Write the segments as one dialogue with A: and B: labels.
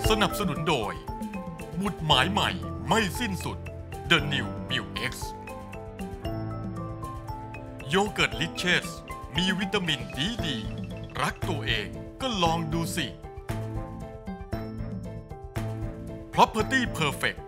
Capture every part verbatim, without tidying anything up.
A: สนับสนุนโดยหมุดหมายใหม่ไม่สิ้นสุด The New Milk X โยเกิร์ตลิเชสมีวิตามินดีดีรักตัวเองก็ลองดูสิ Property Perfect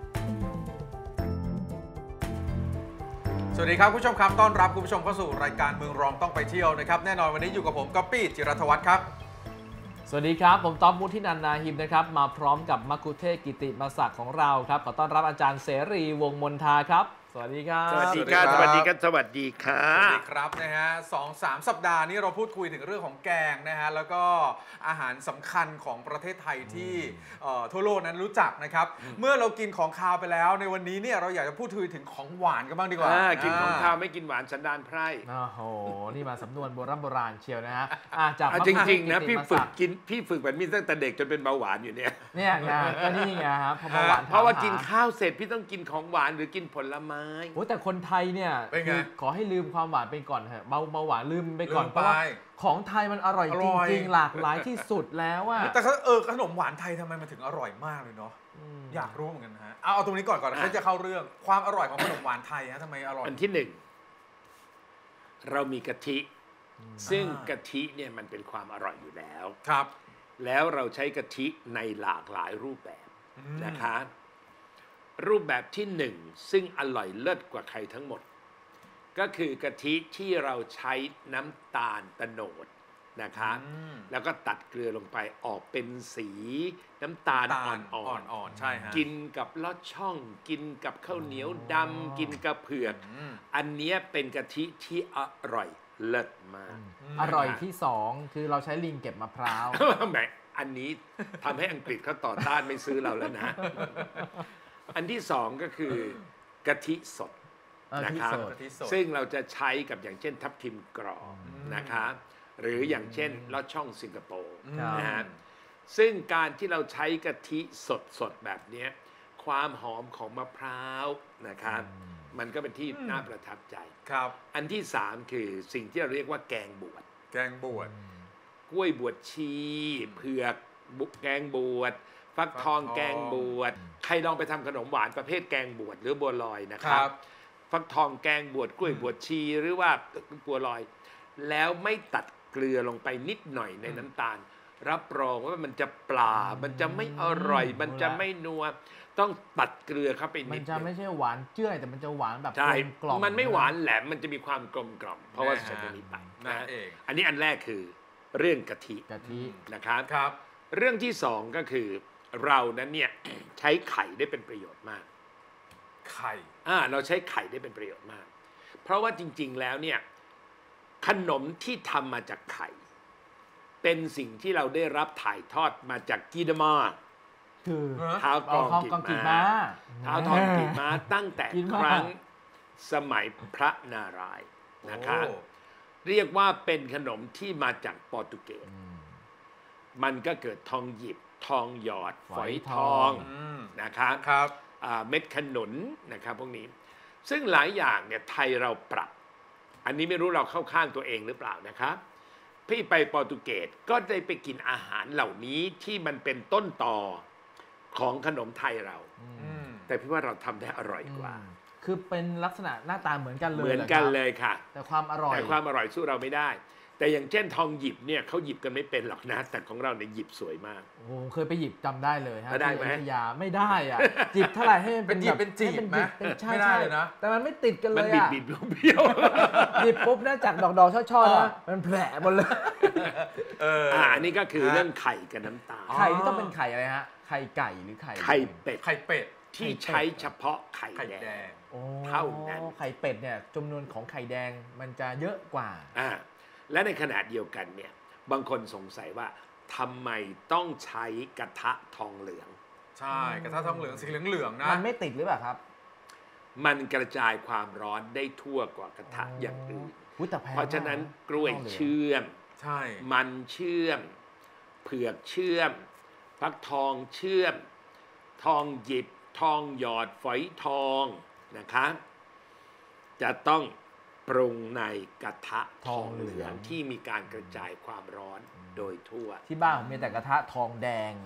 B: สวัสดีครับคุณผู้ชมครับต้อนรับคุณผู้ชมเข้าสู่รายการเมืองรองต้องไปเที่ยวนะครับแน่นอนวันนี้อยู่กับผมก๊อปปี้จิรัธวัฒน์ครับ
C: สวัสดีครับผมต๊อบมุทินันท์นาหิมนะครับมาพร้อมกับมัคคุเทศก์กิติมศักดิ์ของเราครับขอต้อนรับอาจารย์เสรีวงศ์มนทาครับสวัสดีครับ
D: สวัสดีครับสวัสดีครับสวัสดีครับ
B: สวัสดีครับนะฮะสองสามสัปดาห์นี้เราพูดคุยถึงเรื่องของแกงนะฮะแล้วก็อาหารสำคัญของประเทศไทยที่ทั่วโลกนั้นรู้จักนะครับเมื่อเรากินของคาวไปแล้วในวันนี้เนี่ยเราอยากจะพูดคุยถึงของหวานกันบ้างดีกว่า
D: กินของคาวไม่กินหวานสันดานไพร่
C: โอ้โหนี่มาสำนวนโบราณโบราณเชียวนะฮะ
D: จากจริงๆนะพี่ฝึกกินพี่ฝึกแบบนี้ตั้งแต่เด็กจนเป็นเบาหวานอยู่เนี่ย
C: เนี่ยไงก็นี่ไงครับเพราะเบาหวาน
D: เพราะว่ากินข้าวเสร็จพี่ต้องกินของหวานหรือกินผลไม้
C: โอ้แต่คนไทยเนี่ยขอให้ลืมความหวานไปก่อนเถอะเบาเบาหวานลืมไปก่อนเพราะว่าของไทยมันอร่อยจริงๆหลากหลายที่สุดแล้วอะ
B: แต่เออขนมหวานไทยทำไมมันถึงอร่อยมากเลยเนาะอยากรู้เหมือนกันฮะเอาเอาตรงนี้ก่อนก่อนแล้วจะเข้าเรื่องความอร่อยของขนมหวานไทยฮะทำไมอร่อย
D: อันที่หนึ่งเรามีกะทิซึ่งกะทิเนี่ยมันเป็นความอร่อยอยู่แล้ว
B: ครับ
D: แล้วเราใช้กะทิในหลากหลายรูปแบบนะคะรูปแบบที่หนึ่งซึ่งอร่อยเลิศกว่าใครทั้งหมดก็คือกะทิที่เราใช้น้ำตาลตะโนดนะคะแล้วก็ตัดเกลือลงไปออกเป็นสีน้ำตาลอ่อน
B: ๆใช่ฮะ
D: กินกับลอดช่องกินกับข้าวเหนียวดำกินกับเผือกอันนี้เป็นกะทิที่อร่อยเลิศมาก
C: อร่อยที่สองคือเราใช้ลิงเก็บมะพร้าว
D: แหมอันนี้ทำให้อังกฤษเขาต่อต้านไม่ซื้อเราแล้วนะอันที่สองก็คือกะทิสดนะครับซึ่งเราจะใช้กับอย่างเช่นทับทิมกรอบนะครับหรืออย่างเช่นลอดช่องสิงคโปร์นะฮะซึ่งการที่เราใช้กะทิสดๆแบบนี้ความหอมของมะพร้าวนะครับมันก็เป็นที่น่าประทับใจ
B: ครับ
D: อันที่สามคือสิ่งที่เราเรียกว่าแกงบวช
B: แกงบวช
D: กล้วยบวชชีเผือกบุกแกงบวชฟักทองแกงบวชใครลองไปทำขนมหวานประเภทแกงบวชหรือบัวลอยนะครับฟักทองแกงบวชกล้วยบวชชีหรือว่าบัวลอยแล้วไม่ตัดเกลือลงไปนิดหน่อยในน้ำตาลรับรองว่ามันจะปลามันจะไม่อร่อยมันจะไม่นัวต้องตัดเกลือเข้าไปนิด
C: มันจะไม่ใช่หวานเจื้อยแต่มันจะหวานแบบ
D: กลมมันไม่หวานแหลมมันจะมีความกลมกล่อมเพราะว่าใส่ตรงนี้ไปนะอันนี้อันแรกคือเรื่องกะทิ
C: กะทิ
D: นะครับ
B: ครับ
D: เรื่องที่สองก็คือเรานั้นเนี่ยใช้ไข่ได้เป็นประโยชน์มาก
B: ไข่
D: อ่าเราใช้ไข่ได้เป็นประโยชน์มากเพราะว่าจริงๆแล้วเนี่ยขนมที่ทำมาจากไข่เป็นสิ่งที่เราได้รับถ่ายทอดมาจากกีดมา
C: คือ
D: เท้ากรองกีม้าเท้าทองกีม้าตั้งแต่ครั้งสมัยพระนารายณ์นะคะเรียกว่าเป็นขนมที่มาจากโปรตุเกสมันก็เกิดทองหยิบทองหยอดฝอยทองนะครับ
B: ครับ
D: เม็ดขนุนนะครับพวกนี้ซึ่งหลายอย่างเนี่ยไทยเราปรับอันนี้ไม่รู้เราเข้าข้างตัวเองหรือเปล่านะครับพี่ไปโปรตุเกสก็ได้ไปกินอาหารเหล่านี้ที่มันเป็นต้นตอของขนมไทยเราแต่พี่ว่าเราทำได้อร่อยกว่า
C: คือเป็นลักษณะหน้าตาเหมือนกันเลย
D: เหมือนกันเลยค่ะ
C: แต่ความอร่อย
D: แต่ความอร่อยสู้เราไม่ได้แต่อย่างเช่นทองหยิบเนี่ยเขาหยิบกันไม่เป็นหรอกนะแต่ของเราเนี่ยหยิบสวยมาก
C: โอ้เคยไปหยิบจำได้เลยฮะ
D: ได้ไหม
C: ไม่ได้อ่ะหยิบเท่าไหร่ให้
B: เป็นหยิบเป็นจีบไหม
C: ไม่ได้เลยนะแต่มันไม่ติดกันเลย
D: อ่ะมันบิดๆเบี้ยว
C: หยิบปุ๊บนะจากดอกๆช่อๆนะมันแผลหมดเลย
D: เอออันนี้ก็คือเรื่องไข่กับน้ำตาล
C: ไข่ที่ต้องเป็นไข่อะไรฮะไข่ไก่หรือไข่
D: ไข่เป็ด
B: ไข่เป็ด
D: ที่ใช้เฉพาะไข่แดงเท่านั้น
C: ไข่เป็ดเนี่ยจำนวนของไข่แดงมันจะเยอะกว่า
D: อ่าและในขณะเดียวกันเนี่ยบางคนสงสัยว่าทำไมต้องใช้กระทะทองเหลือง
B: ใช่กระทะทองเหลืองสีเหลืองๆนะ
C: มันไม่ติดหรือเปล่าครับ
D: มันกระจายความร้อนได้ทั่วกว่ากระทะอย่างอื่นเพราะฉะนั้นกล้วยเชื่อม
B: ใช่
D: มันเชื่อมเผือกเชื่อมฟักทองเชื่อมทองหยิบทองหยอดฝอยทองนะคะจะต้องปรุงในกระทะทองเหลืองที่มีการกระจายความร้อนโดยทั่ว
C: ที่บ้านผมมีแต่กระทะทองแดงอ่ะ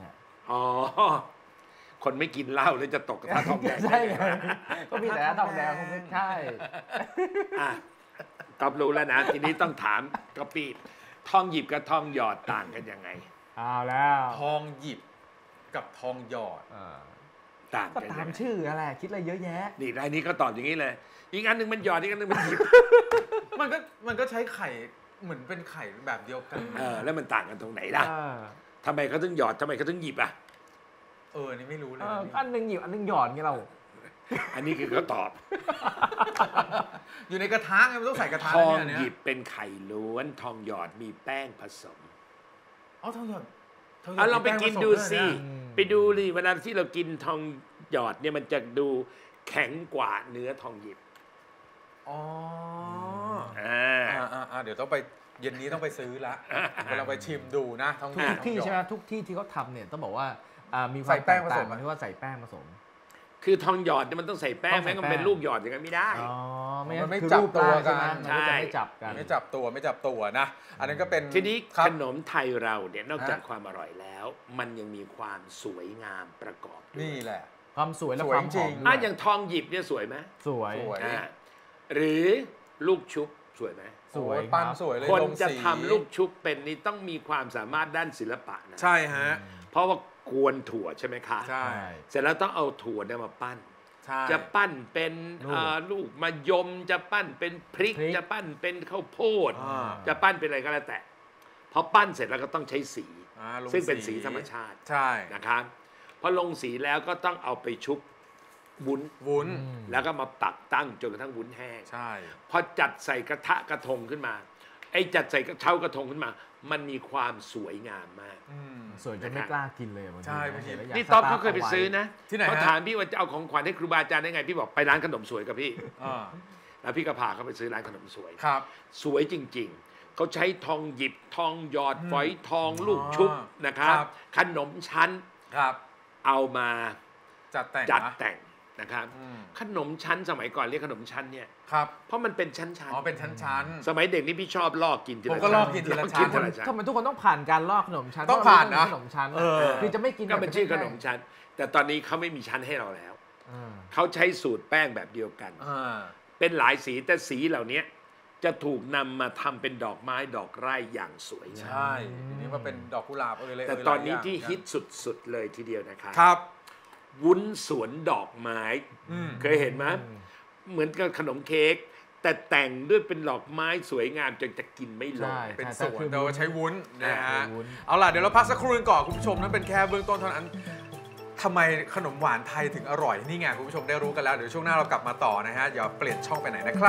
D: อ๋อคนไม่กินเหล้าเลยจะตกกระทะทองแดง
C: ใช่ไงก็มีแต่ทองแดงคงไม่ใช่
D: อ่ะตอบรู้แล้วนะ ทีนี้ต้องถามกระปีทองหยิบกับทองหยอดต่างกันยังไง
C: เอาแล้ว
B: ทองหยิบกับทองหยอด
D: ต่าง
C: ก็
D: กัน
C: ตา
D: ยั
C: ม
D: งไง
C: ชื่ออะไรคิดอะไรเยอะแยะ
D: นี่รายนี้ก็ตอบอย่างนี้เลย อีกอันหนึ่งมันหยอดอีกอันหนึ่งมันหยิบ
B: มันก็มันก็ใช้ไข่เหมือนเป็นไข่แบบเดียวกัน
D: เออแล้วมันต่างกันตรงไหนล่ะทำไมเขาถึงหยอดทำไมเขาถึงหยิบอ่ะ
B: เออนี่ไม่รู้เลย
C: เออ
B: นะ
C: อันหนึงหยิบอันหนึงหยอดไงเรา
D: อันนี้คือเขาตอบ
B: อยู่ในกระทะไงมันต้องใส่กระทะ
D: ทอง
B: เนี่ย
D: หยิบเป็นไข่ล้วนทองหยอดมีแป้งผสม
B: อ๋อทองหยอดทองหยอ
D: เอา
B: ด
D: ลองไปกินดูสิ
B: มีแป้งผสมด้วยเนี่ย
D: ไปดูดิเวลาที่เรากินทองหยอดเนี่ยมันจะดูแข็งกว่าเนื้อทองหยิบ
B: อ๋อ
D: อ่า
B: อ่าอ่าอ่าเดี๋ยวต้องไปเย็นนี้ต้องไปซื้อละเวลาไปชิมดูนะทองหยิบ
C: ทุกที่
B: ทองหยอด
C: ใช่ไหมทุกที่ที่เขาทำเนี่ยต้องบอกว่าอ่ามีควา
B: ใส่
C: ม
B: แป้งผสม
C: ต่าที่ว่าใส่แป้งผสม
D: คือทองหยอดเนี่ยมันต้องใส่แป้ง
C: ต้องใส่
D: แม้มันเป็น
C: แป้ง
D: ลูกหยอดอย่างนั้นไม่ได้
C: อ๋อไม่
B: มันไม่
C: คือ
B: จับ
C: รูป
B: ตัว
C: ได้
B: กั
C: ใช่
B: น
C: ไหมมันก็จะไม่จับกัน
B: ไม่จับตัวไม่จับตัวนะ อันนั้นก็เป็น
D: ทีนี้
B: ครับ
D: ขนมไทยเราเนี่ยนอกจาก
B: ฮะ
D: ความอร่อยแล้ว มันยังมีความสวยงามประกอบด้วย
B: นี่แหละ
C: ความสวยและ
B: สวย
C: ความห
B: จริ
C: อม
B: ง
C: ด้ว
D: อ่ะ
C: ย
D: อย่างทองหยิบเนี่ยสวยไหม
C: สวย
B: สวย
D: อ่าหรือลูกชุบสวยไหม
C: สวย
B: โอ้ปั้น
C: ครับ
B: สวยเลย
D: คน
B: ลง
D: จะ
B: สี
D: ทำลูกชุบเป็นนี่ต้องมีความสามารถด้านศิลปะนะ
B: ใช่ฮะ
D: เพราะว่ากวนถั่วใช่ไหมคะ
B: ใช่
D: เสร็จแล้วต้องเอาถั่วเนี่ยมาปั้น
B: ใช่
D: จะปั้นเป็น
C: ลูก
D: อ่าลูกมะยมจะปั้นเป็นพริก
C: พริก
D: จะปั้นเป็นข้าวโพด
B: อ่า
D: จะปั้นเป็นอะไรก็แล้วแต่พอปั้นเสร็จแล้วก็ต้องใช้สี
B: อ่าลง
D: ซึ่งเป็นสีธรรมชาติ
B: ใช่
D: นะครับพอลงสีแล้วก็ต้องเอาไปชุบวุ้น
B: วุ้น
C: อืม
D: แล้วก็มาตักตั้งจนกระทั่งวุ้นแห้ง
B: ใช่
D: พอจัดใส่กระทะกระทงขึ้นมาไอ้จัดใส่กระเช้ากระทงขึ้นมา มันมีความสวยงามมาก
B: อืม
C: สวยจนไม่กล้ากินเลยบางที
B: ใช่
C: นะ
B: บางที
C: เห็แล้วยาก
D: นี่ต๊อบ
C: สต
D: เขาเคยไป
C: อาว้
D: ซื้อนะ
B: ที่ไหนฮะ
D: เขาถามพี่ว่าจะเอาของขวัญให้ครูบาอาจารย์ได้ไงพี่บอกไปร้านขนมสวยกับพี่
B: อ่า
D: แล้วพี่ก็พาเขาไปซื้อร้านขนมสวย
B: ครับ
D: สวยจริงๆ เขาใช้ทองหยิบทองหยอด
B: อืม
D: ฝอยทองลูกชุบ
B: อ๋อ
D: นะครับ
B: ครับ
D: ขนมชั้น
B: ครับ
D: เอามา
B: จัดแต่ง
D: จัด
B: นะ
D: แต่งนะครับ
B: อืม
D: ขนมชั้นสมัยก่อนเรียกขนมชั้นเนี่ย
B: ครับ
D: เพราะมันเป็นชั้นๆ
B: อ๋อเป็นชั้น
D: สมัยเด็กนี่พี่ชอบลอกกินทีละ
B: ผมก็ลอกกินทีละชั้น
D: ทีละชั้น
C: ทำไมทุกคนต้องผ่านการลอกขนมชั้น
B: ต้องผ่านนะ
C: ขนมชั้น
B: เออ
C: คือจะไม่กิน
D: ก็เป็นชื่อ
C: แบบ
D: ขนมชั้น แต่ตอนนี้เขาไม่มีชั้นให้เราแล้ว
C: อ่า
D: เขาใช้สูตรแป้งแบบเดียวกัน
B: ๆอ่า
D: เป็นหลายสีแต่สีเหล่านี้จะถูกนำมาทำเป็นดอกไม้ดอกไร่อย่างสวยงาม
B: ใช่ทีนี้ว่าเป็นดอกกุหลาบเออเลย
D: แต่
B: เย
D: ตอนนี้
B: หลายย่าง
D: ที่ฮิตสุดๆเลยทีเดียวนะครับ
B: ครับ
D: วุ้นสวนดอกไม้
B: อืม
D: เคยเห็นไหมเหมือนกับขนมเค้กแต่แต่งด้วยเป็นดอกไม้สวยงามจนจะกินไม่ลง
C: ใช่
B: เป็น
C: ใช่
B: สวน
C: คือ
B: โดยใช้วุ้นนะฮะ
C: เป็นวุ้น
B: เอาล่ะเดี๋ยวเราพักสักครู่นึงก่อนคุณผู้ชมนั่นเป็นแค่เบื้องต้นเท่านั้นทำไมขนมหวานไทยถึงอร่อยนี่ไงคุณผู้ชมได้รู้กันแล้วเดี๋ยวช่วงหน้าเรากลับมาต่อนะฮะอย่าเปลี่ยนช่องไปไหนนะครับ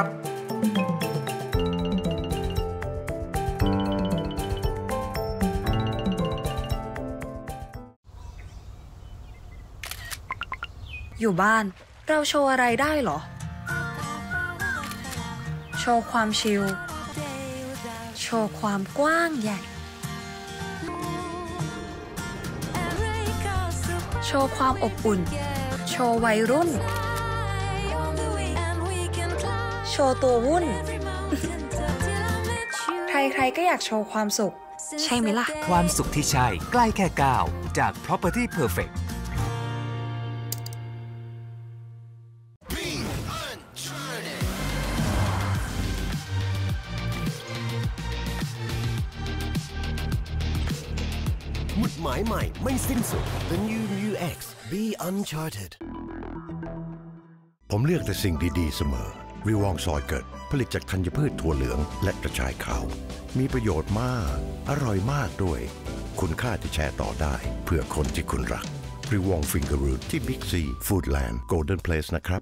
E: อยู่บ้านเราโชว์อะไรได้เหรอ โชว์ความชิล โชว์ความกว้างใหญ่ โชว์ความอบอุ่น โชว์วัยรุ่น โชว์ตัววุ่น ใครๆก็อยากโชว์ความสุข ใช่ไหมล่ะ
F: ความสุขที่ใช่ใกล้แค่ก้าวจาก Property Perfect
G: หมุดหมายใหม่ไม่สิ้นสุด The New Mu X Be Uncharted
H: ผมเลือกแต่สิ่งดีๆเสมอวิวองซอยเกิดผลิตจากธัญพืชถั่วเหลืองและกระชายขาว มีประโยชน์มาก อร่อยมากด้วย คุณค่าที่แชร์ต่อได้เพื่อคนที่คุณรักวิวองฟิงเกอร์รูทที่บิ๊กซีฟู้ดแลนด์โกลเด้นเพลสนะครับ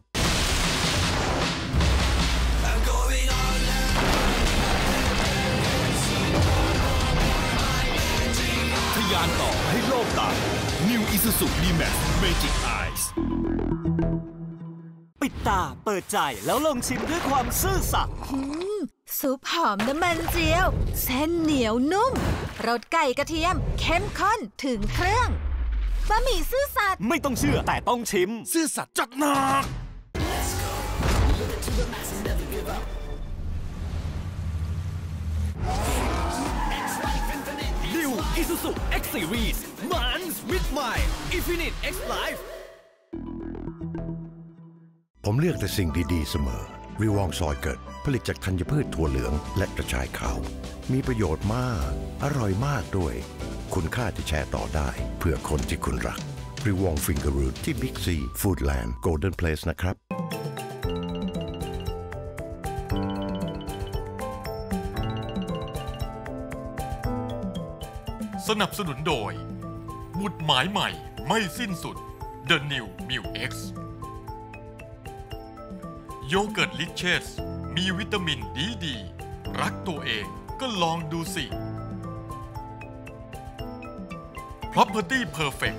I: ทะยานต่อให้โลกตา New Isuzu D-Max Magic Eyes
J: ปิดตาเปิดใจแล้วลองชิมด้วยความซื่อสัตย์
K: ซุปหอมน้ำมันเจียว เส้นเหนียวนุ่มรสไก่กระเทียมเข้มข้นถึงเครื่องบะหมี่ซื่อสัตย์
J: ไม่ต้องเชื่อแต่ต้องชิม
I: ซื่อสัตย์จัดหนัก
J: New Isuzu X Series มัน with my
I: Infinite X Life
H: ผมเลือกแต่สิ่งดีๆเสมอริวองซอยเกิดผลิตจากธัญพืชถั่วเหลืองและกระชายขาว มีประโยชน์มาก อร่อยมากด้วย คุณค่าที่แชร์ต่อได้เพื่อคนที่คุณรักริวองฟิงเกอร์รูทที่บิ๊กซีฟู้ดแลนด์โกลเด้นเพลสนะครับ
A: สนับสนุนโดยหมุดหมายใหม่ไม่สิ้นสุด The New มิว X โยเกิร์ตลิเชสมีวิตามินดีดี รักตัวเองก็ลองดูสิ Property Perfect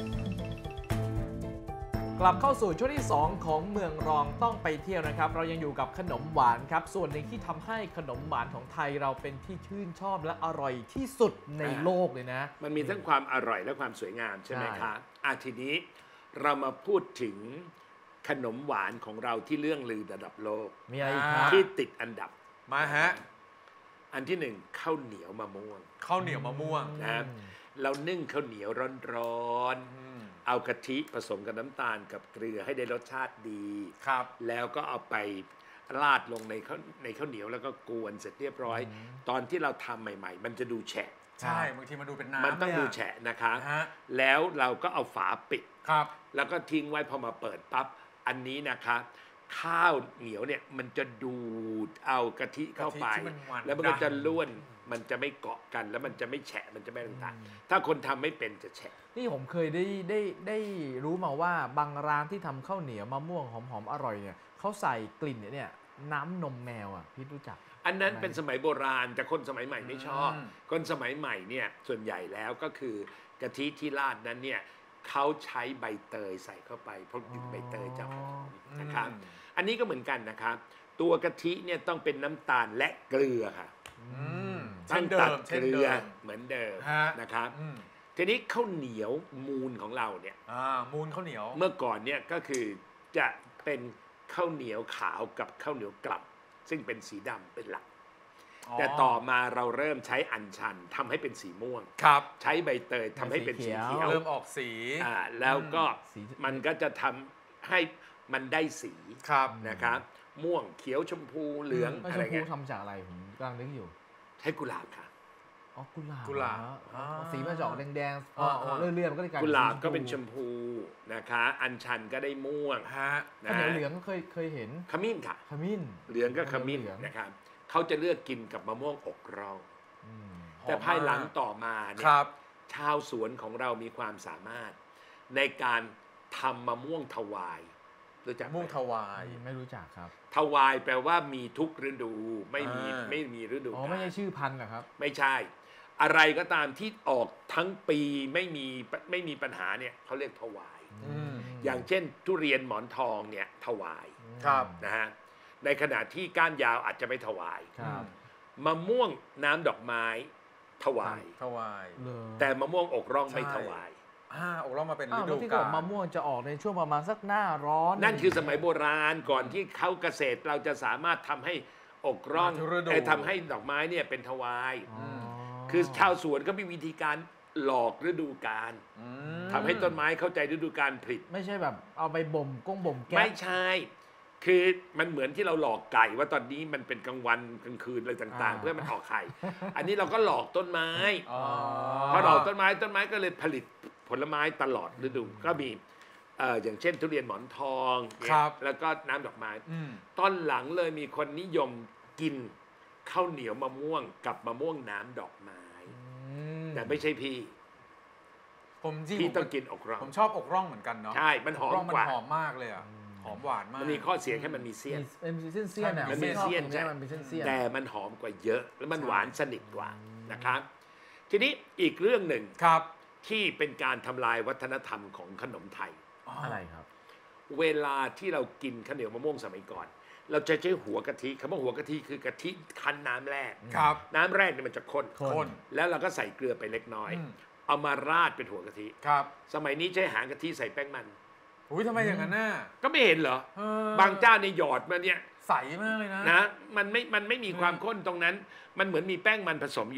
C: กลับเข้าสู่ช่วงที่สองของเมืองรองต้องไปเที่ยวนะครับเรายังอยู่กับขนมหวานครับส่วนหนึ่งที่ทำให้ขนมหวานของไทยเราเป็นที่ชื่นชอบและอร่อยที่สุดในโลกเลยนะ
D: มันมีทั้งความอร่อยและความสวยงามใช่ไหมคะอ่ะทีนี้เรามาพูดถึงขนมหวานของเราที่เรื่องลือระดับโลก
C: มีอะไรครับ
D: ที่ติดอันดับ
B: มาฮะ
D: อันที่หนึ่งข้าวเหนียวมะม่วง
B: ข้าวเหนียวมะม่วง
D: นะเรานึ่งข้าวเหนียวร้อนๆเอากะทิผสมกับน้ำตาลกับเกลือให้ได้รสชาติดี
B: ครับ
D: แล้วก็เอาไปราดลงในข้าวในข้าวเหนียวแล้วก็กวนเสร็จเรียบร้อยตอนที่เราทำใหม่ๆมันจะดูแฉะ
B: ใช่บางทีมันดูเป็นน้ำ
D: มันต้องดูแฉะนะคะแล้วเราก็เอาฝาปิด
B: ครับ
D: แล้วก็ทิ้งไว้พอมาเปิดปั๊บอันนี้นะคะข้าวเหนียวเนี่ยมันจะดูดเอากะทิเข้าไปแล้วมันก็จะล้วนมันจะไม่เกาะกันแล้วมันจะไม่แฉะมันจะไม่ต่างๆถ้าคนทำไม่เป็นจะแฉะ
C: นี่ผมเคยได้ได้ได้รู้มาว่าบางร้านที่ทำข้าวเหนียวมะม่วงหอมๆอร่อยเนี่ยเขาใส่กลิ่นเนี่ยน้ำนมแมวอ่ะพี่รู้จัก
D: อันนั้นเป็นสมัยโบราณแต่คนสมัยใหม่ไม่ชอบคนสมัยใหม่เนี่ยส่วนใหญ่แล้วก็คือกะทิที่ราดนั้นเนี่ยเขาใช้ใบเตยใส่เข้าไปเพราะกลิ่นใบเตยจะหอมนะครับอันนี้ก็เหมือนกันนะครับตัวกะทิเนี่ยต้องเป็นน้ำตาลและเกลือค่ะ
B: ต้องตัด
D: เกลือเหมือนเดิมนะครับทีนี้ข้าวเหนียวมูลของเราเนี่ย
B: มูลข้าวเหนียว
D: เมื่อก่อนเนี่ยก็คือจะเป็นข้าวเหนียวขาวกับข้าวเหนียวกลับซึ่งเป็นสีดำเป็นหลักแต่ต่อมาเราเริ่มใช้อัญชันทำให้เป็นสีม่วง
B: ครับ
D: ใช้ใบเตยทำให้เป็นสีเขียว
B: เริ่มออกสี
D: อ่าแล้วก็มันก็จะทำให้มันได้สีนะครับม่วงเขียวชมพูเหลืองอะไรเงี้ย
C: ชมพูทำจากอะไรผมกำลังนึกอยู่
D: ใช้กุหลาบค่ะ
C: อ๋อกุหลาบ
B: กุหลาบ
C: สีมันจะออกแดงๆอ๋อเลื่อนๆมันก็เลยกลาย
D: กุหลาบก็เป็นชมพูนะคะอัญชันก็ได้ม่วง
B: ฮะ
C: เหลืองเคยเคยเห็น
D: ขมิ้นค่ะ
C: ขมิ้น
D: เหลืองก็ขมิ้นนะครับเขาจะเลือกกินกับมะม่วงอกร่องแต่ภายหลังต่อมาเนี่ยชาวสวนของเรามีความสามารถในการทำมะม่วงถวายรู้จัก
B: มะม่วงถวาย
C: ไม่รู้จักครับ
D: ถวายแปลว่ามีทุกฤดูไม่มีไม่มีฤดู
C: อ๋อไม่ใช่ชื่อพันธุ์นะครับ
D: ไม่ใช่อะไรก็ตามที่ออกทั้งปีไม่มีไม่มีปัญหาเนี่ยเขาเรียกถวายอย่างเช่นทุเรียนหมอนทองเนี่ยถวายนะฮะในขณะที่ก้านยาวอาจจะไม่ถวายมะม่วงน้ำดอกไม้ถวาย
B: ถวาย
D: แต่มะม่วงอกร่องไม่ถวาย
B: อ่าอกร่องมาเป็นฤดู
C: กาลมะม่วงจะออกในช่วงประมาณสักหน้าร้อน
D: นั่นคือสมัยโบราณก่อนที่เข้าเกษตรเราจะสามารถทำให้อกร่องแต่ทำให้ดอกไม้เนี่ยเป็นถวายคือชาวสวนก็มีวิธีการหลอกฤดูกาลทำให้ต้นไม้เข้าใจฤดูกาลผลิ
C: ไม่ใช่แบบเอาไปบ่มก้งบ่มแก้
D: ไม่ใช่คือมันเหมือนที่เราหลอกไก่ว่าตอนนี้มันเป็นกลางวันกลางคืนอะไรต่างๆเพื่อมันออกไข่อันนี้เราก็หลอกต้นไม้พอหลอกต้นไม้ต้นไม้ก็เลยผลิตผลไม้ตลอดฤดูก็มีอย่างเช่นทุเรียนหมอนทองแล้วก็น้ำดอกไม้ตอนหลังเลยมีคนนิยมกินข้าวเหนียวมะม่วงกับมะม่วงน้ำดอกไม้แต่ไม่ใช่พี่
B: ผมจริง
D: พี่ต้องกินอกร่อง
B: ผมชอบอกร่องเหมือนกันเนาะ
D: ใช่มันหอมกว่า
B: หอมมากเลยอ่ะหอมหวานมาก
D: มันมีข้อเสียแค่มันมีเสี้ยน
C: มันมีเส้นเสี้ยน
D: มันมีเสี้ยนใช่แต่มันหอมกว่าเยอะแล้วมันหวานสนิทกว่านะครับทีนี้อีกเรื่องหนึ่ง
B: ครับ
D: ที่เป็นการทำลายวัฒนธรรมของขนมไทย
C: อะไรครับ
D: เวลาที่เรากินข้าวเหนียวมะม่วงสมัยก่อนเราจะใช้หัวกะทิคำว่าหัวกะทิคือกะทิคั้นน้ำแรก
B: ครับ
D: น้ำแรกเนี่ยมันจะข้น
B: ข้น
D: แล้วเราก็ใส่เกลือไปเล็กน้อยเอามาราดเป็นหัวกะทิ
B: ครับ
D: สมัยนี้ใช้หางกะทิใส่แป้งมัน
B: อุ้ยทำไมอย่างนั้นน่ะ
D: ก็ไม่เห็นเหรอบางเจ้าในหยอดมาเนี่ย
B: ใสมากเลยนะ
D: นะมันไม่มันไม่มีความข้นตรงนั้นมันเหมือนมีแป้งมันผสมอยู่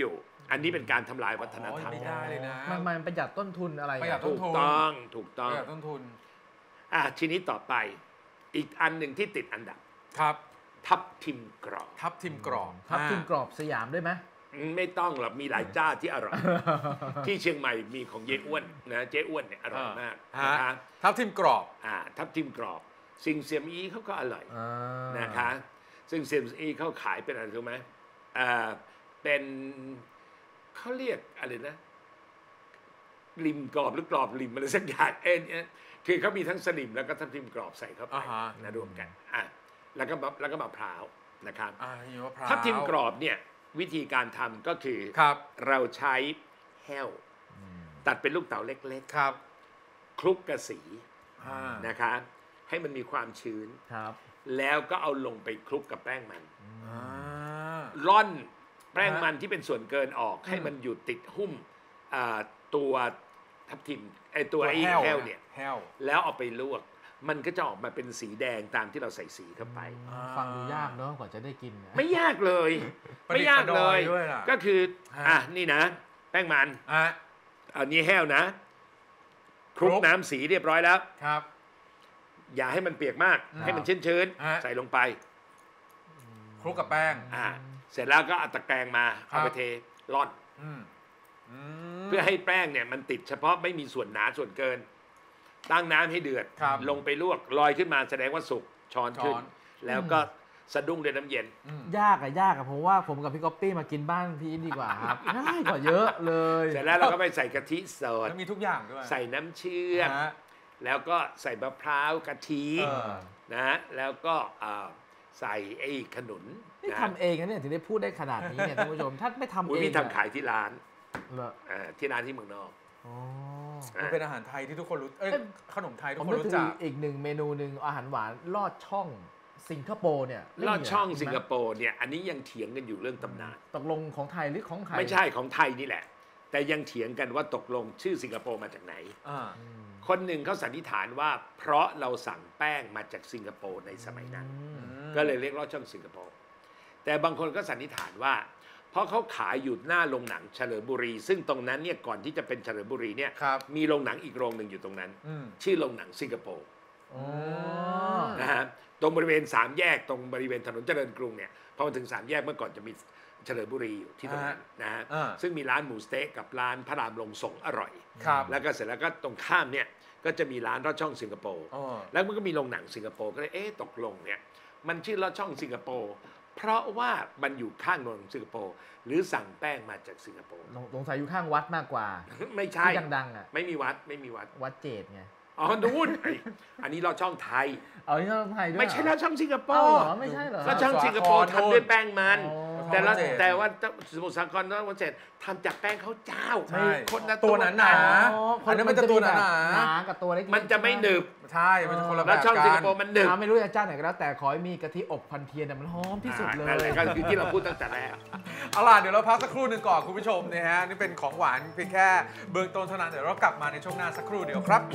D: อันนี้เป็นการทำลายวัฒนธรรม
B: ไม่ได้เลยนะ
C: มันมันประหยัดต้นทุนอะไร
B: ประหยัดต้
D: ถู
B: น
D: ก
B: ทุน
D: ต้องถูกต้อง
B: ประหยัดต้นทุน
D: อ่ะทีนี้ต่อไปอีกอันหนึ่งที่ติดอันดับ
B: ครับ
D: ทับทิมกรอบ
B: ทับทิมกรอบ
C: ทับทิมกรอบสยามด้วยไหม
D: ไม่ต้องหรอกมีหลายเจ้าที่อร่อย ที่เชียงใหม่มีของเจ๊อ้วนนะเจ๊อ้วนเนี่ยอร่อยมาก
B: ฮะ
D: นะคะ
B: ทับทิมกรอบ
D: อ่าทับทิมกรอบซิงเซียมอีเขาก็อร่อย
C: อ่า
D: นะคะซึ่งเซียมอีเขาขายเป็นอะไรรู้ไหมอ่าเป็นเขาเรียกอะไรนะริมกรอบหรือกรอบริมอะไรสักอย่างเอ็นเนี่ยคือเขามีทั้งสลิมแล้วก็ทับทิมกรอบใส่เข้าไป
B: อ่าฮะ
D: นะรวมกันอ่ะแล้วก็มะแล้วก็มะพร้าวนะครับ
B: อ่ามีมะพร้าว
D: ทับทิมกรอบเนี่ยวิธีการทำก็คือ
B: ครับ
D: เราใช้แห้วตัดเป็นลูกเต๋าเล็ก
B: ครับ
D: ๆคลุกกระสี
B: อ่า
D: นะคะให้มันมีความชื้น
C: ครับ
D: แล้วก็เอาลงไปคลุกกับแป้งมัน
B: อ่า
D: ร่อนแป้งมันที่เป็นส่วนเกินออกให้มันอยู่ติดหุ้มอ่าตัวทับทิมไอตัวไอ้แห้วเนี่ย
B: แห้ว
D: แล้วเอาไปลวก มันก็จะออกมาเป็นสีแดงตามที่เราใส่สีเข้าไป
C: ฟังดูยากเนาะกว่าจะได้กินนะ
D: ไม่ยากเลย
B: ประ
D: ไม่
B: ดิษฐ์
D: ยากเลย
B: ประดอยด้วยล่ะ
D: ก็คือ
B: ฮะ
D: อ่ะนี่นะ แป้งมัน
B: อ่ะ
D: อันนี้แห้วนะคลุก
B: คลุก
D: น้ำสีเรียบร้อยแล้ว
B: ครับ
D: อย่าให้มันเปียกมาก
B: ครับ
D: ให้มันชื้น
B: ฮะ
D: ๆใส่ลงไป
B: คลุกกับแป้ง
D: อ่าเสร็จแล้วก็เอาตะแกรงมา
B: ครับ
D: เอาไปเทร่อน
B: อืมอืม
D: เพื่อให้แป้งเนี่ยมันติดเฉพาะไม่มีส่วนหนาส่วนเกิน ตั้งน้ำให้เดือด
B: ครับ
D: ลงไปลวกลอยขึ้นมาแสดงว่าสุกช้อนขึ้น
B: ช้อน
D: แล้วก็สะดุ้งด้วยน้ำเย็น
B: อืม
C: ยากอะยากอะผมว่าผมกับพี่ก๊อปปี้มากินบ้านพี่อินดีกว่าครับ ง่ายกว่าเยอะเลย
D: เสร็จแล้วเราก็ไปใส่กะทิสด
B: แล้วมีทุกอย่างด้วย
D: ใส่น้ำเชื่อม
B: ฮะ
D: แล้วก็ใส่มะพร้าวกะทิ
B: เออ
D: นะแล้วก็อ่าใส่ไอ้ขนุน
C: นี่
D: นะ
C: ทำเองนะเนี่ยถึงได้พูดได้ขนาดนี้เนี่ยท่านผู้ชมถ้าไม่ทำ
D: อุ๊ย
C: เอง
D: พี่ทำขายที่ร้าน
C: เหรอ
D: อ่าที่ร้านที่เมืองนอก
C: อ๋อ
B: มันเป็นอาหารไทยที่ทุกคนรู้เอ้ย
C: เอ้ย
B: ขนมไทยทุ
C: ผ
B: ก
C: ม
B: คน
C: นึก
B: รู้
C: ถึ
B: จั
C: ง
B: ก
C: อีกหนึ่งเมนูหนึ่งอาหารหวานลอดช่องสิงคโปร์เนี่ย
D: ลอดช่อง
C: เล่น
D: สิงค
C: ยู่
D: โปร์เนี่ยอันนี้ยังเถียงกันอยู่เรื่องตำนาน
C: ตกลงของไทยหรือของใคร
D: ไม่ใช่ของไทยนี่แหละ แต่ยังเถียงกันว่าตกลงชื่อสิงคโปร์มาจากไหน
B: อ่า
D: คนหนึ่งเขาสันนิษฐานว่า เพราะเราสั่งแป้งมาจากสิงคโปร์ในสมัยนั้น ก็เลยเรียกลอดช่องสิงคโปร์แต่บางคนก็สันนิษฐานว่า เพราะเขาขายอยู่หน้าโรงหนังเฉลิมบุรี ซึ่งตรงนั้นเนี่ยก่อนที่จะเป็นเฉลิมบุรีเนี่ย
B: ครับ
D: มีโรงหนังอีกโรงหนึ่งอยู่ตรงนั้น
B: อืม
D: ชื่อโรงหนังสิงคโปร์
C: อ๋อ
D: นะฮะตรงบริเวณสามแยกตรงบริเวณถนนเจริญกรุงเนี่ยพอมาถึงสามแยกเมื่อก่อนจะมีเฉลิมบุรีอยู่ที่ตรงนั้นนะฮะ
B: อ่า
D: ซึ่งมีร้านหมูสเต๊กกับร้านพระรามลงสงอร่อย
B: ครับ
D: แล้วก็เสร็จแล้วก็ตรงข้ามเนี่ยก็จะมีร้านลอดช่องสิงคโปร์
B: อ๋อ
D: แล้วมันก็มีโรงหนังสิงคโปร์ก็เลยเอ๊ะตกลงเนี่ยมันชื่อลอดช่องสิงคโปร์เพราะว่ามันอยู่ข้างโรงหนังสิงคโปร์หรือสั่งแป้งมาจากสิงคโปร์
C: สงสัยอยู่ข้างวัดมากกว่า
D: ไม่ใช่
C: ที่ดังๆอ่ะ
D: ไม่มีวัดไม่มีวัด
C: วัดเจดไง
D: อ๋อนู่นไอ้อันนี้ลอดช่องไทย
C: เอาที่เราไทยด้วย
D: ไม่ใช่ลอดช่องสิงคโป
C: เอา
D: ร์
C: เหรอไม่ใช่เหรอ
D: ลอดช่องสิงคโปร์
B: สมุทรสาคร
D: ทำด้วยแป้งมัน
C: อ๋อ
D: แต่ละ
B: สมุทรสาคร
D: แต่ว่าสมุทรสาครนวัดเจ็ดทำจากแป้งข้าวเจ้า
B: ใช่
D: คนละ
B: ตัวหนาหนา
C: อ๋อ
B: อันนั้นมันจะตัวหนาหนา
C: หนากับตัวเล็กๆ
D: มันจะไม่หนึบ
B: ใช่ มันจะคนละแบ
D: แล้ว
B: บ
D: ช่อง
B: กั
D: สิงคน โปร์มันหนึบ
C: อ่าไม่รู้จะจ้านไหนก็แล้วแต่ขอให้มีกะทิอบพันเทียนน่ะมันหอมที่สุดเล
D: นั่นแห
C: ย
D: ละก็คือที่เราพูดตั้งแต่แรก
B: เอาล่ะเดี๋ยวเราพักสักครู่หนึ่งก่อนคุณผู้ชมนะฮะนี่เป็นของหวานเพียงแค่เบื้องต้นเท่านั้นเดี๋ยวเรากลับมาในช่วงหน้าสักครู่เดียวครับ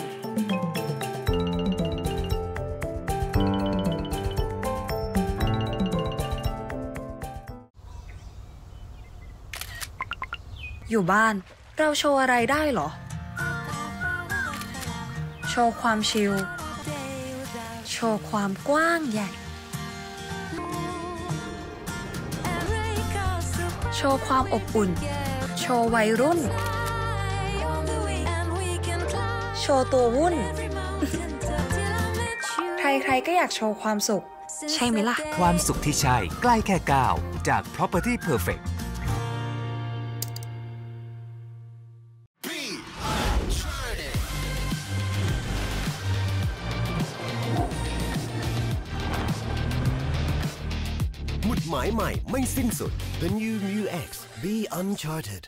E: อยู่บ้านเราโชว์อะไรได้เหรอ โชว์ความชิล โชว์ความกว้างใหญ่ โชว์ความอบอุ่น โชว์วัยรุ่น โชว์ตัววุ่น ใครๆก็อยากโชว์ความสุข ใช่ไหมล่ะ
F: ความสุขที่ใช่ใกล้แค่ก้าวจาก Property Perfect
G: หมุดหมายใหม่ไม่สิ้นสุด The New Mu X Be Uncharted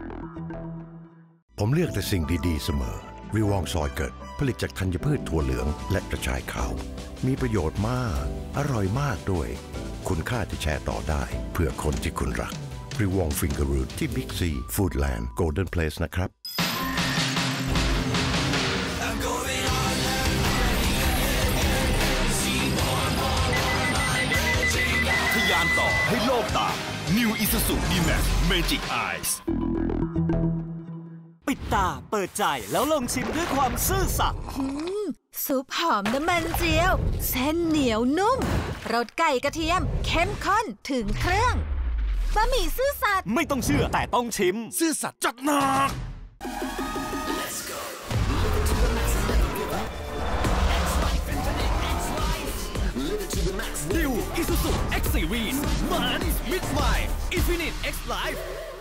H: ผมเลือกแต่สิ่งดีๆเสมอรีวองซอยเกิดผลิตจากธัญพืชถั่วเหลืองและกระชายขาว มีประโยชน์มาก อร่อยมากด้วย คุณค่าที่แชร์ต่อได้เพื่อคนที่คุณรักรีวองฟิงเกอร์รูทที่บิ๊กซีฟู้ดแลนด์โกลเด้นเพลสนะครับ
I: ทะยานต่อให้โลกตาม New Isuzu D-Max Magic Eyes
J: ปิดตาเปิดใจแล้วลองชิมด้วยความซื่อสัตย์
K: ซุปหอมน้ำมันเจียว เส้นเหนียวนุ่มรสไก่กระเทียมเข้มข้นถึงเครื่องบะหมี่ซื่อสัตย์
J: ไม่ต้องเชื่อแต่ต้องชิม
I: ซื่อสัตย์จัดหนัก
J: New Isuzu X Series มัน Mid-Five Infinite X Life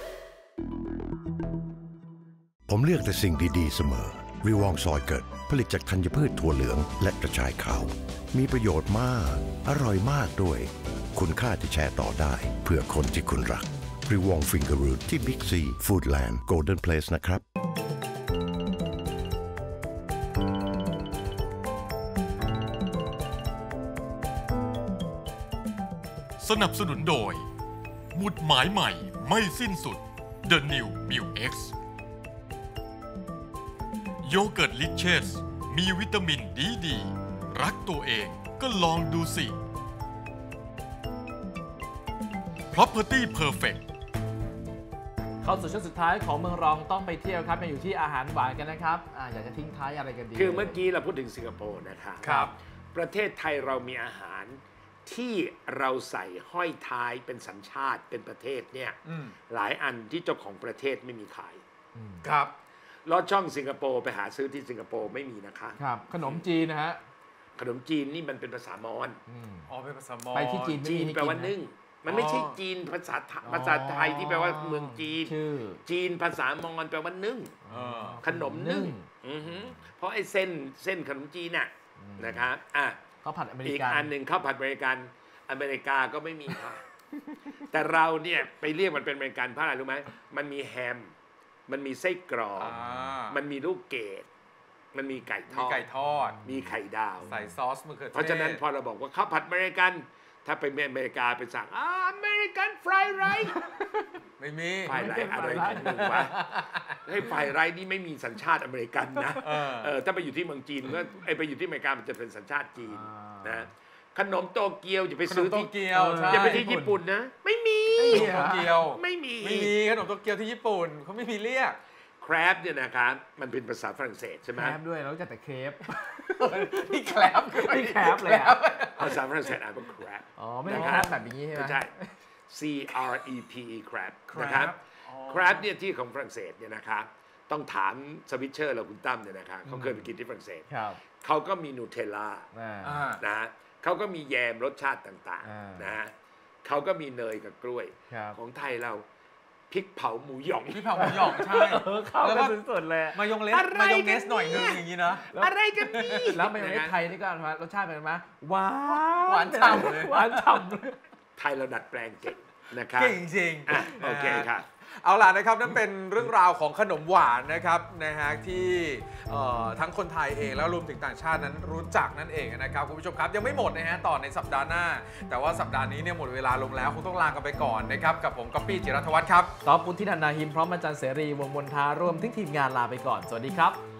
H: ผมเลือกแต่สิ่งดีๆเสมอวิวองซอยเกิดผลิตจากธัญพืชถั่วเหลืองและกระชายขาวมีประโยชน์มากอร่อยมากด้วยคุณค่าที่แชร์ต่อได้เพื่อคนที่คุณรักวิวองฟิงเกอร์รูทที่บิ๊กซีฟู้ดแลนด์โกลเด้นเพลสนะครับ
A: สนับสนุนโดยหมุดหมายใหม่ไม่สิ้นสุด The New มิว X โยเกิร์ตลิเชสมีวิตามินดีดีรักตัวเองก็ลองดูสิ Property Perfect
C: เข้าสู่ช่วงสุดท้ายของเมืองรองต้องไปเที่ยวครับมาอยู่ที่อาหารหวานกันนะครับอ่าอยากจะทิ้งท้ายอะไรกันดี
D: คือเมื่อกี้เราพูดถึงสิงคโปร์นะคะ
B: ครับ
D: ประเทศไทยเรามีอาหารที่เราใส่ห้อยท้ายเป็นสัญชาติเป็นประเทศเนี่ย
B: อืม
D: หลายอันที่เจ้าของประเทศไม่มีขาย
B: ครับ
D: ลอดช่องสิงคโปร์ไปหาซื้อที่สิงคโปร์ไม่มีนะคะ
C: ครับขนมจีนนะฮะ
D: ขนมจีนนี่มันเป็นภาษามอญ
B: อ๋อเป็นภาษามอญ
C: ไปที่จีน
D: จีนแปลว่านึ่งมันไม่ใช่
B: อ๋อ
D: จีนภาษาไทยภาษาไทยที่แปลว่าเมืองจีน
C: ชื่อ
D: จีนภาษามอญแปลว่านึ่ง
B: เออ
D: ขนมนึ่ง
C: นึ่ง
D: อือหือเพราะไอ้เส้นเส้นขนมจีนน่ะนะคะอ่ะ
C: ข้าวผัดอเมริ
D: อีก
C: กัน
D: อันหนึ่งข้าวผัดอเมริกันอเมริกาก็ไม่มีค่ะ แต่เราเนี่ยไปเรียกมันเป็นอเมริกันเพราะอะไรรู้ไหมมันมีแฮมมันมีไส้กรอก
B: อ่า
D: มันมีลูกเกดมันมีไก่ท
B: มี
D: อด
B: ไก่ทอด
D: มีไข่ดาว
B: ใส่ซอสมะเขือเทศ
D: เพราะฉะนั้นพอเราบอกว่าข้าวผัดอเมริกัน ถ้าไปอเมริกาไปสั่งอ่าอเมริกันฟรายไรซ์
B: ไม่มี
D: ฟรายไรซ์อะไรของมึงวะให้ฟรายไรซ์นี่ไม่มีสัญชาติอเมริกันนะ
B: เออ
D: เออถ้าไปอยู่ที่เมืองจีนก็ไอไปอยู่ที่อเมริกามันจะเป็นสัญชาติจีน
C: อ่าน
D: นะขนมโตเกียวอย่าไป
B: ขน
D: ซื้
B: ม
D: อ
B: โต
D: ที่
B: เกียวใช่
D: อย่าไปที่ญี่ปุ่นนะ ไม่มี
B: ขนมโตเกียว
D: ไม่มี
B: ไม่มีขนมโตเกียวที่ญี่ปุ่นเขาไม่มีเรียก
D: แครบเนี่ยนะครับมันเป็นภาษาฝรั่งเศสใช่ไหม
C: แครบด้วยแล้วจะแต่เครป
B: นี่แคลบคือ
C: นี่แครบเลยอะ
D: ภาษาฝรั่งเศสอ่านว่าแครบ
C: อ๋อไม่ใช่แครบแบบนี้ใช่ไหม
D: ไม่ใช่ C R E P E crab
B: ครับ
D: นะครับ
B: อ๋อ
D: crab เนี่ยที่ของฝรั่งเศสเนี่ยนะครับต้องถามสวิตเชอร์เราคุณตั้มเนี่ยนะครับเขาเคยไปกินที่ฝรั่งเศส
C: ครับ
D: เขาก็มีนูเทลล่า
C: อ่า
B: อ่า
D: นะเขาก็มีแยมรสชาติต่าง
C: อ่า
D: ๆนะเขาก็มีเนยกับกล้วย
C: ครับ
D: ของไทยเราพริกเผาหมูหยอง
B: พี่เผาหมูหยองใช่
C: เออเข้า
B: แล้ว
C: กั
B: ก็
C: นสุดๆเลย
B: มายองเลส
D: อะไร
B: มายองเนส
D: กันเนี่ย
B: หน่อยนึงอย่างนี้นะ
D: อะไรกันนี่
C: แล้วมายองเนสไทยนี่ก็รสชาติเป็นไหมหวาน
B: หวานฉ่ำเลย
C: หวานฉ่ำเลย
D: ไทยเราดัดแปลงเก่งนะครับ
B: เก่งจริง
D: อ่ะโอเคครับ
B: เอาล่ะนะครับนั่นเป็นเรื่องราวของขนมหวานนะครับนะฮะที่เอ่อทั้งคนไทยเองแล้วรวมถึงต่างชาตินั้นรู้จักนั่นเองนะครับคุณผู้ชมครับยังไม่หมดนะฮะต่อในสัปดาห์หน้า แต่ว่าสัปดาห์นี้เนี่ยหมดเวลาลงแล้วคงต้องลากันไปก่อนนะครับกับผมก๊อปปี้จิรัตวัฒน์ครับ
C: ตอบปุณที่นันนาหิมพร้อมอาจารย์เสรีวงศ์มนทารวมทั้งทีมงานลาไปก่อนสวัสดีครับ